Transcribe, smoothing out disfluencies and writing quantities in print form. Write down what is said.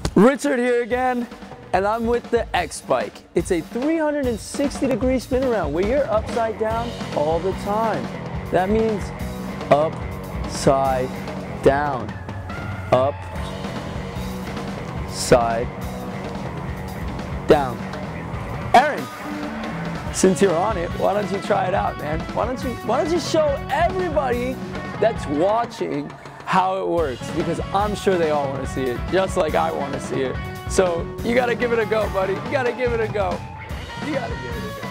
Richard here again, and I'm with the X bike. It's a 360-degree spin around where you're upside down all the time. That means upside down, upside down. Aaron, since you're on it, why don't you try it out, man? Why don't you show everybody that's watching how it works, because I'm sure they all want to see it, just like I want to see it. So you got to give it a go, buddy. You got to give it a go. You got to give it a go.